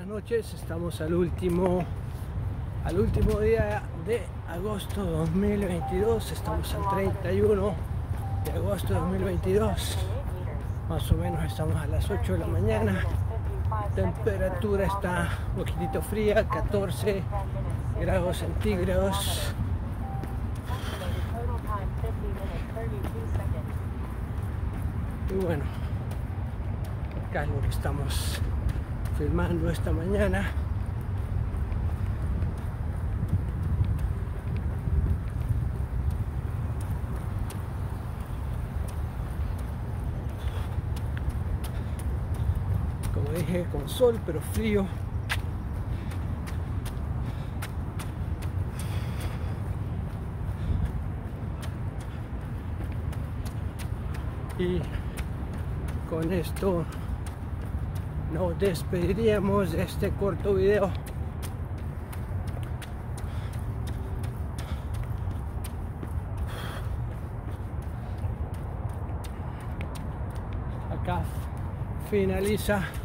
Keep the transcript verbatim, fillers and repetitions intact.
Buenas noches, estamos al último al último día de agosto dos mil veintidós, estamos al treinta y uno de agosto de dos mil veintidós, más o menos estamos a las ocho de la mañana, temperatura está un poquitito fría, catorce grados centígrados. Y bueno, acá es lo que estamos filmando esta mañana. Como dije, con sol pero frío. Y con esto nos despediríamos de este corto video. Acá finaliza